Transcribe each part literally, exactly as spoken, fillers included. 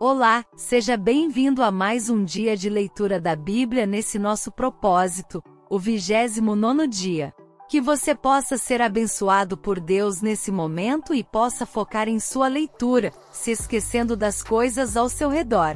Olá, seja bem-vindo a mais um dia de leitura da Bíblia nesse nosso propósito, o vigésimo nono dia. Que você possa ser abençoado por Deus nesse momento e possa focar em sua leitura, se esquecendo das coisas ao seu redor.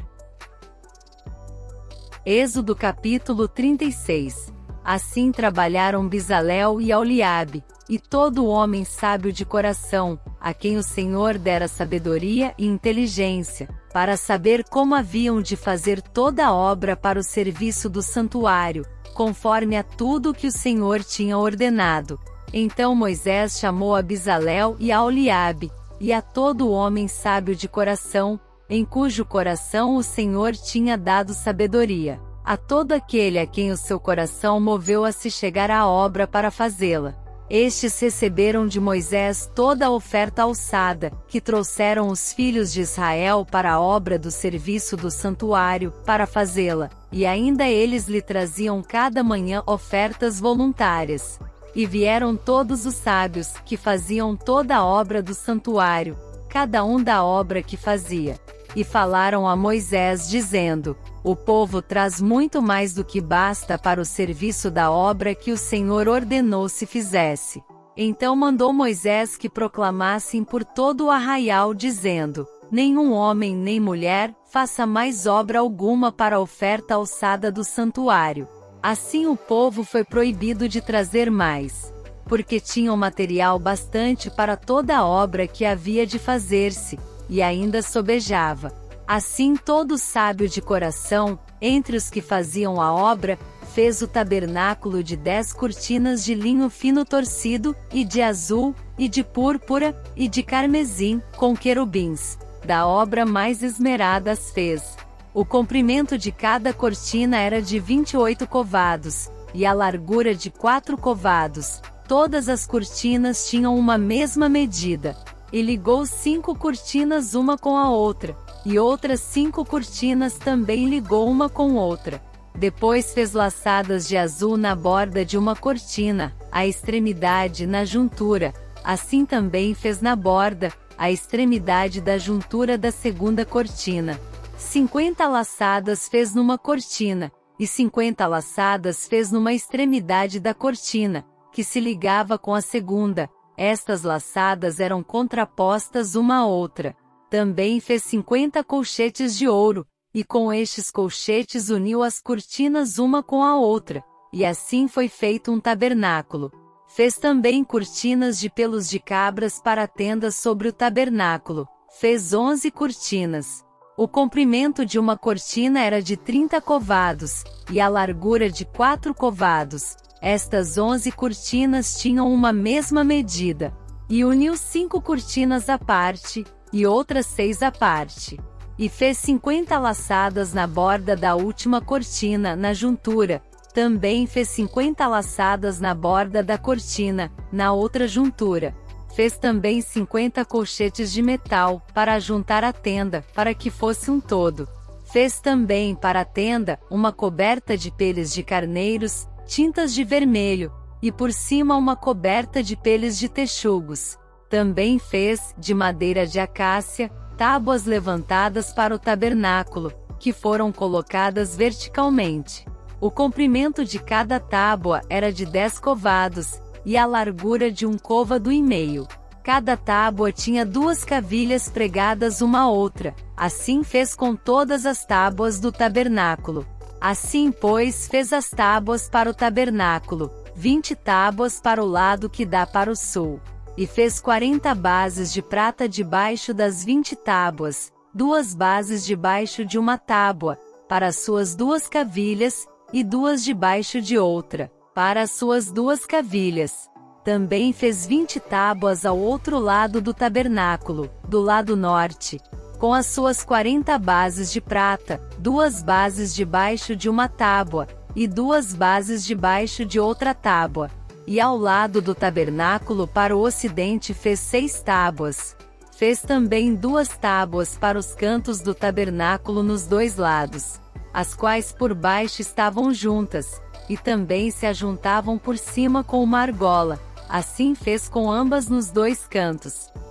Êxodo capítulo trinta e seis. Assim trabalharam Bezalel e Aholiabe, e todo homem sábio de coração, a quem o Senhor dera sabedoria e inteligência, para saber como haviam de fazer toda a obra para o serviço do santuário, conforme a tudo que o Senhor tinha ordenado. Então Moisés chamou a Bezalel e a Aholiabe, e a todo homem sábio de coração, em cujo coração o Senhor tinha dado sabedoria, a todo aquele a quem o seu coração moveu a se chegar à obra para fazê-la. Estes receberam de Moisés toda a oferta alçada, que trouxeram os filhos de Israel para a obra do serviço do santuário, para fazê-la, e ainda eles lhe traziam cada manhã ofertas voluntárias. E vieram todos os sábios, que faziam toda a obra do santuário, cada um da obra que fazia. E falaram a Moisés dizendo: o povo traz muito mais do que basta para o serviço da obra que o Senhor ordenou se fizesse. Então mandou Moisés que proclamassem por todo o arraial dizendo: nenhum homem nem mulher faça mais obra alguma para a oferta alçada do santuário. Assim o povo foi proibido de trazer mais, porque tinham material bastante para toda a obra que havia de fazer-se, e ainda sobejava. Assim todo sábio de coração, entre os que faziam a obra, fez o tabernáculo de dez cortinas de linho fino torcido, e de azul, e de púrpura, e de carmesim, com querubins. Da obra mais esmerada as fez. O comprimento de cada cortina era de vinte e oito covados, e a largura de quatro covados. Todas as cortinas tinham uma mesma medida. E ligou cinco cortinas uma com a outra, e outras cinco cortinas também ligou uma com outra. Depois fez laçadas de azul na borda de uma cortina, a extremidade na juntura. Assim também fez na borda, a extremidade da juntura da segunda cortina. Cinquenta laçadas fez numa cortina, e cinquenta laçadas fez numa extremidade da cortina, que se ligava com a segunda. Estas laçadas eram contrapostas uma à outra. Também fez cinquenta colchetes de ouro, e com estes colchetes uniu as cortinas uma com a outra, e assim foi feito um tabernáculo. Fez também cortinas de pelos de cabras para a tenda sobre o tabernáculo. Fez onze cortinas. O comprimento de uma cortina era de trinta covados, e a largura de quatro covados. Estas onze cortinas tinham uma mesma medida. E uniu cinco cortinas à parte, e outras seis à parte. E fez cinquenta laçadas na borda da última cortina, na juntura. Também fez cinquenta laçadas na borda da cortina, na outra juntura. Fez também cinquenta colchetes de metal, para juntar a tenda, para que fosse um todo. Fez também para a tenda, uma coberta de peles de carneiros, tintas de vermelho, e por cima uma coberta de peles de texugos. Também fez, de madeira de acácia, tábuas levantadas para o tabernáculo, que foram colocadas verticalmente. O comprimento de cada tábua era de dez covados, e a largura de um côvado e meio. Cada tábua tinha duas cavilhas pregadas uma à outra. Assim fez com todas as tábuas do tabernáculo. Assim, pois, fez as tábuas para o tabernáculo, vinte tábuas para o lado que dá para o sul. E fez quarenta bases de prata debaixo das vinte tábuas, duas bases debaixo de uma tábua, para as suas duas cavilhas, e duas debaixo de outra, para as suas duas cavilhas. Também fez vinte tábuas ao outro lado do tabernáculo, do lado norte, com as suas quarenta bases de prata, duas bases debaixo de uma tábua, e duas bases debaixo de outra tábua. E ao lado do tabernáculo para o ocidente fez seis tábuas. Fez também duas tábuas para os cantos do tabernáculo nos dois lados, as quais por baixo estavam juntas, e também se ajuntavam por cima com uma argola. Assim fez com ambas nos dois cantos.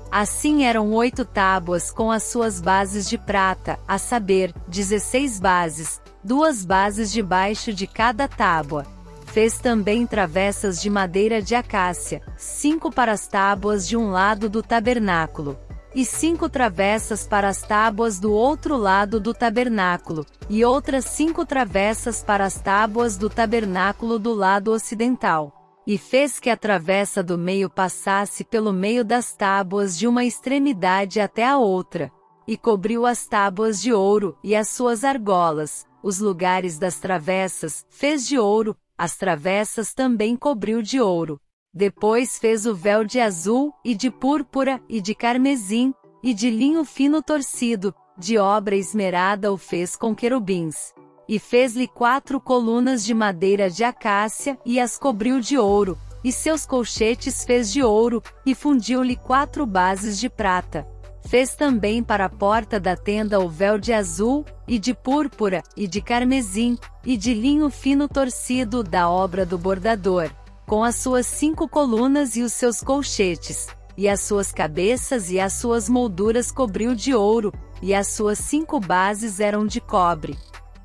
Assim eram oito tábuas com as suas bases de prata, a saber, dezesseis bases, duas bases debaixo de cada tábua. Fez também travessas de madeira de acácia, cinco para as tábuas de um lado do tabernáculo, e cinco travessas para as tábuas do outro lado do tabernáculo, e outras cinco travessas para as tábuas do tabernáculo do lado ocidental. E fez que a travessa do meio passasse pelo meio das tábuas de uma extremidade até a outra, e cobriu as tábuas de ouro, e as suas argolas, os lugares das travessas, fez de ouro, as travessas também cobriu de ouro. Depois fez o véu de azul, e de púrpura, e de carmesim, e de linho fino torcido, de obra esmerada o fez com querubins. E fez-lhe quatro colunas de madeira de acácia, e as cobriu de ouro, e seus colchetes fez de ouro, e fundiu-lhe quatro bases de prata. Fez também para a porta da tenda o véu de azul, e de púrpura, e de carmesim, e de linho fino torcido da obra do bordador, com as suas cinco colunas e os seus colchetes, e as suas cabeças e as suas molduras cobriu de ouro, e as suas cinco bases eram de cobre.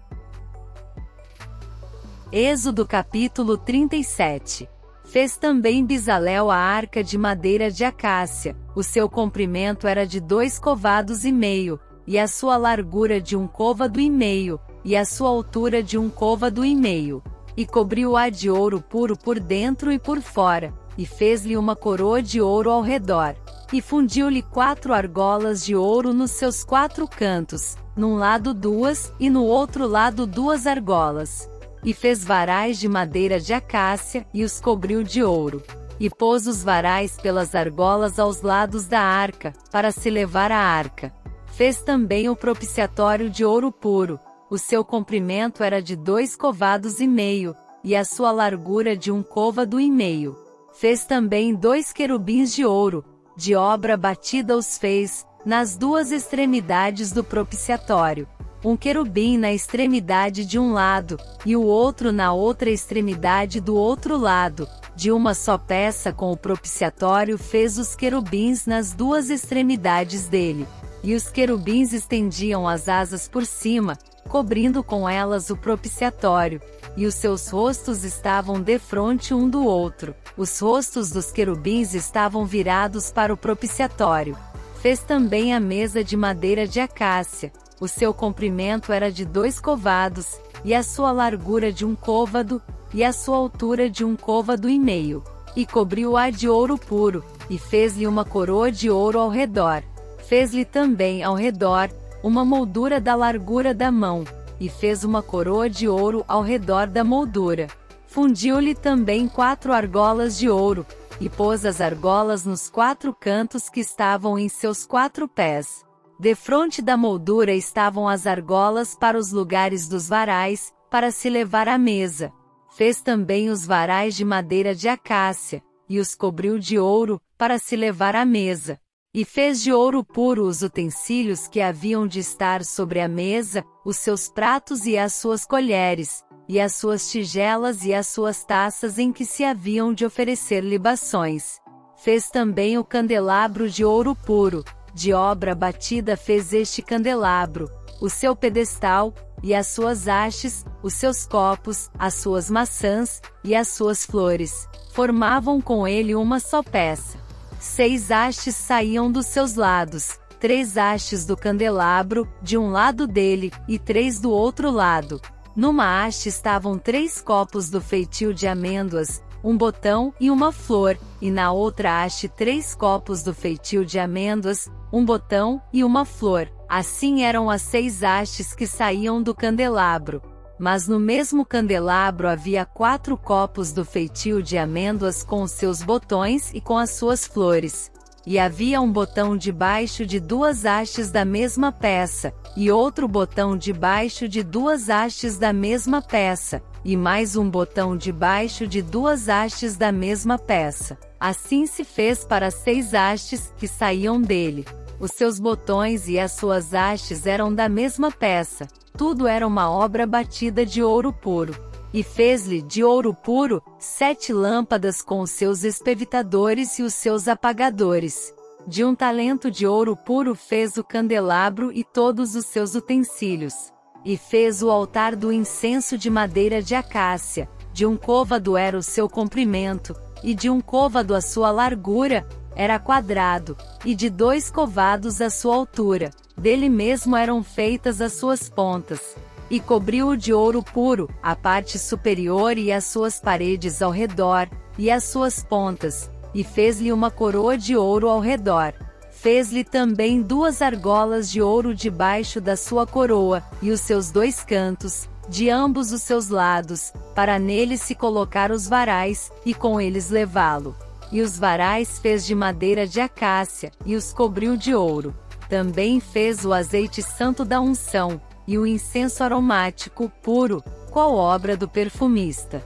Êxodo capítulo trinta e sete. Fez também Bezalel a arca de madeira de acácia, o seu comprimento era de dois covados e meio, e a sua largura de um côvado e meio, e a sua altura de um côvado e meio. E cobriu-a de ouro puro por dentro e por fora, e fez-lhe uma coroa de ouro ao redor. E fundiu-lhe quatro argolas de ouro nos seus quatro cantos, num lado duas, e no outro lado duas argolas. E fez varais de madeira de acácia, e os cobriu de ouro. E pôs os varais pelas argolas aos lados da arca, para se levar a arca. Fez também o propiciatório de ouro puro, o seu comprimento era de dois covados e meio, e a sua largura de um côvado e meio. Fez também dois querubins de ouro, de obra batida os fez, nas duas extremidades do propiciatório. Um querubim na extremidade de um lado, e o outro na outra extremidade do outro lado, de uma só peça com o propiciatório fez os querubins nas duas extremidades dele. E os querubins estendiam as asas por cima, cobrindo com elas o propiciatório, e os seus rostos estavam defronte um do outro. Os rostos dos querubins estavam virados para o propiciatório. Fez também a mesa de madeira de acácia. O seu comprimento era de dois covados, e a sua largura de um côvado, e a sua altura de um côvado e meio. E cobriu-a de ouro puro, e fez-lhe uma coroa de ouro ao redor. Fez-lhe também ao redor uma moldura da largura da mão, e fez uma coroa de ouro ao redor da moldura. Fundiu-lhe também quatro argolas de ouro, e pôs as argolas nos quatro cantos que estavam em seus quatro pés. Defronte da moldura estavam as argolas para os lugares dos varais, para se levar à mesa. Fez também os varais de madeira de acácia, e os cobriu de ouro, para se levar à mesa. E fez de ouro puro os utensílios que haviam de estar sobre a mesa, os seus pratos e as suas colheres, e as suas tigelas e as suas taças em que se haviam de oferecer libações. Fez também o candelabro de ouro puro, de obra batida fez este candelabro, o seu pedestal, e as suas hastes, os seus copos, as suas maçãs, e as suas flores, formavam com ele uma só peça. Seis hastes saíam dos seus lados, três hastes do candelabro, de um lado dele, e três do outro lado. Numa haste estavam três copos do feitio de amêndoas, um botão e uma flor, e na outra haste três copos do feitio de amêndoas, um botão e uma flor. Assim eram as seis hastes que saíam do candelabro. Mas no mesmo candelabro havia quatro copos do feitio de amêndoas com os seus botões e com as suas flores. E havia um botão debaixo de duas hastes da mesma peça, e outro botão debaixo de duas hastes da mesma peça, e mais um botão debaixo de duas hastes da mesma peça. Assim se fez para as seis hastes que saíam dele. Os seus botões e as suas hastes eram da mesma peça. Tudo era uma obra batida de ouro puro. E fez-lhe de ouro puro sete lâmpadas com os seus espevitadores e os seus apagadores. De um talento de ouro puro fez o candelabro e todos os seus utensílios. E fez o altar do incenso de madeira de acácia, de um côvado era o seu comprimento, e de um côvado a sua largura, era quadrado, e de dois covados a sua altura, dele mesmo eram feitas as suas pontas. E cobriu-o de ouro puro, a parte superior e as suas paredes ao redor, e as suas pontas, e fez-lhe uma coroa de ouro ao redor. Fez-lhe também duas argolas de ouro debaixo da sua coroa, e os seus dois cantos, de ambos os seus lados, para neles se colocar os varais, e com eles levá-lo. E os varais fez de madeira de acácia, e os cobriu de ouro. Também fez o azeite santo da unção, e o incenso aromático puro, qual obra do perfumista.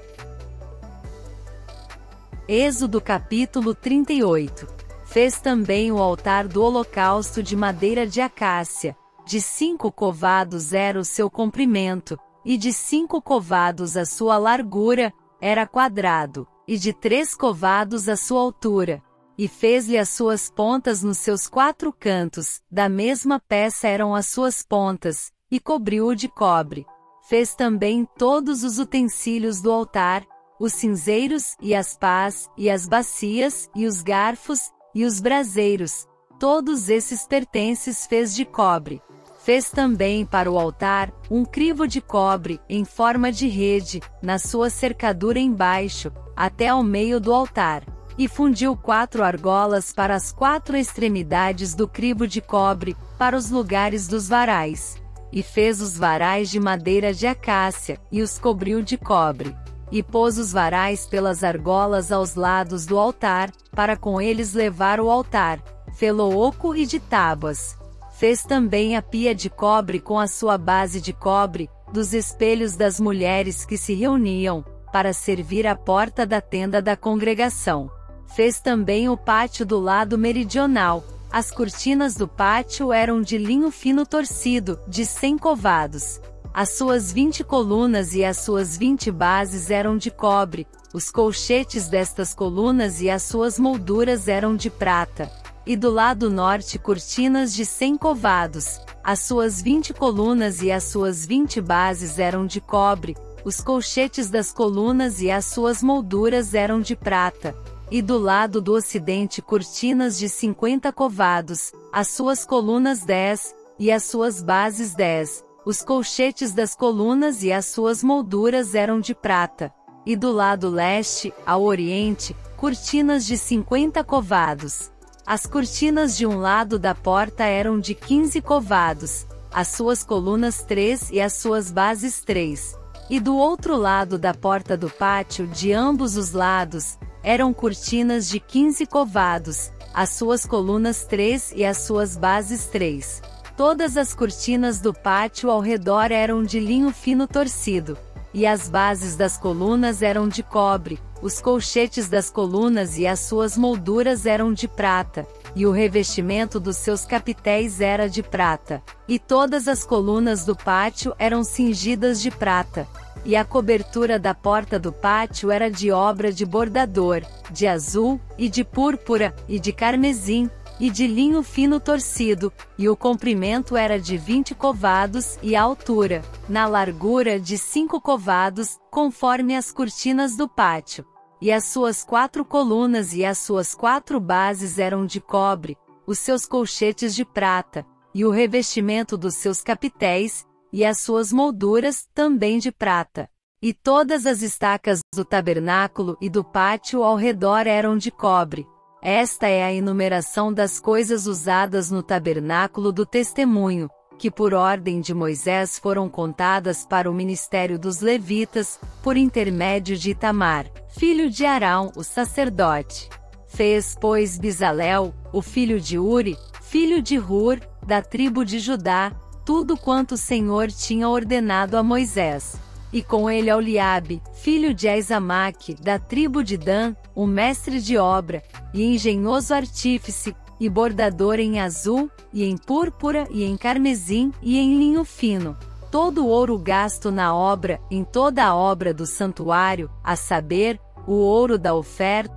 Êxodo capítulo trinta e oito. Fez também o altar do holocausto de madeira de acácia, de cinco covados era o seu comprimento, e de cinco covados a sua largura, era quadrado, e de três covados a sua altura. E fez-lhe as suas pontas nos seus quatro cantos, da mesma peça eram as suas pontas, e cobriu-o de cobre. Fez também todos os utensílios do altar, os cinzeiros, e as pás, e as bacias, e os garfos, e os braseiros, todos esses pertences fez de cobre. Fez também para o altar, um crivo de cobre, em forma de rede, na sua cercadura embaixo, até ao meio do altar. E fundiu quatro argolas para as quatro extremidades do crivo de cobre, para os lugares dos varais. E fez os varais de madeira de acácia, e os cobriu de cobre. E pôs os varais pelas argolas aos lados do altar, para com eles levar o altar, fê-lo oco e de tábuas. Fez também a pia de cobre com a sua base de cobre, dos espelhos das mulheres que se reuniam, para servir à porta da tenda da congregação. Fez também o pátio do lado meridional. As cortinas do pátio eram de linho fino torcido, de cem covados. As suas vinte colunas e as suas vinte bases eram de cobre, os colchetes destas colunas e as suas molduras eram de prata. E do lado norte cortinas de cem covados, as suas vinte colunas e as suas vinte bases eram de cobre, os colchetes das colunas e as suas molduras eram de prata. E do lado do ocidente cortinas de cinquenta covados, as suas colunas dez, e as suas bases dez. Os colchetes das colunas e as suas molduras eram de prata. E do lado leste, ao oriente, cortinas de cinquenta covados. As cortinas de um lado da porta eram de quinze covados, as suas colunas três e as suas bases três. E do outro lado da porta do pátio, de ambos os lados, eram cortinas de quinze covados, as suas colunas três e as suas bases três. Todas as cortinas do pátio ao redor eram de linho fino torcido, e as bases das colunas eram de cobre, os colchetes das colunas e as suas molduras eram de prata, e o revestimento dos seus capitéis era de prata, e todas as colunas do pátio eram cingidas de prata. E a cobertura da porta do pátio era de obra de bordador, de azul, e de púrpura, e de carmesim, e de linho fino torcido, e o comprimento era de vinte covados, e a altura, na largura de cinco covados, conforme as cortinas do pátio. E as suas quatro colunas e as suas quatro bases eram de cobre, os seus colchetes de prata, e o revestimento dos seus capitéis, e as suas molduras, também de prata. E todas as estacas do tabernáculo e do pátio ao redor eram de cobre. Esta é a enumeração das coisas usadas no tabernáculo do testemunho, que por ordem de Moisés foram contadas para o ministério dos levitas, por intermédio de Itamar, filho de Arão, o sacerdote. Fez, pois, Bezalel, o filho de Uri, filho de Hur, da tribo de Judá, tudo quanto o Senhor tinha ordenado a Moisés. E com ele Eliabe, filho de Aizamaque, da tribo de Dan, o mestre de obra, e engenhoso artífice, e bordador em azul, e em púrpura, e em carmesim, e em linho fino. Todo o ouro gasto na obra, em toda a obra do santuário, a saber, o ouro da oferta,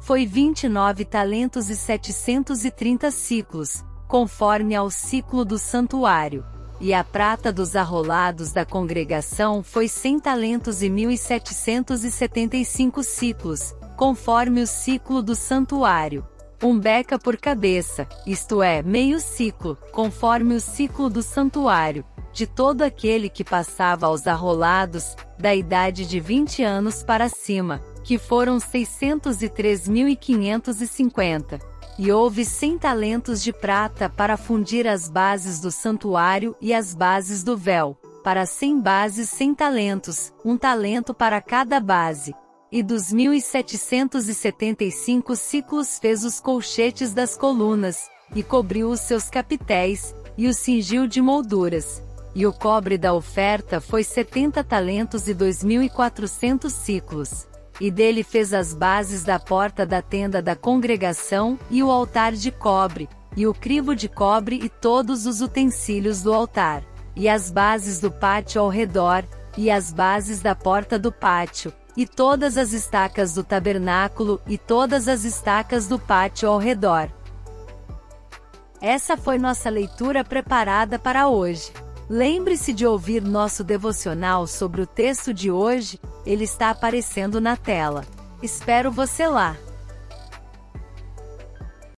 foi vinte e nove talentos e setecentos e trinta siclos, conforme ao ciclo do santuário. E a prata dos arrolados da congregação foi cem talentos e mil setecentos e setenta e cinco siclos, conforme o ciclo do santuário. Um beca por cabeça, isto é, meio ciclo, conforme o ciclo do santuário, de todo aquele que passava aos arrolados, da idade de vinte anos para cima, que foram seiscentos e três mil quinhentos e cinquenta. E houve cem talentos de prata para fundir as bases do santuário e as bases do véu, para cem bases cem talentos, um talento para cada base. E dos mil setecentos e setenta e cinco ciclos fez os colchetes das colunas, e cobriu os seus capitéis, e os cingiu de molduras. E o cobre da oferta foi setenta talentos e dois mil e quatrocentos ciclos. E dele fez as bases da porta da tenda da congregação, e o altar de cobre, e o crivo de cobre e todos os utensílios do altar, e as bases do pátio ao redor, e as bases da porta do pátio, e todas as estacas do tabernáculo, e todas as estacas do pátio ao redor. Essa foi nossa leitura preparada para hoje. Lembre-se de ouvir nosso devocional sobre o texto de hoje, ele está aparecendo na tela. Espero você lá!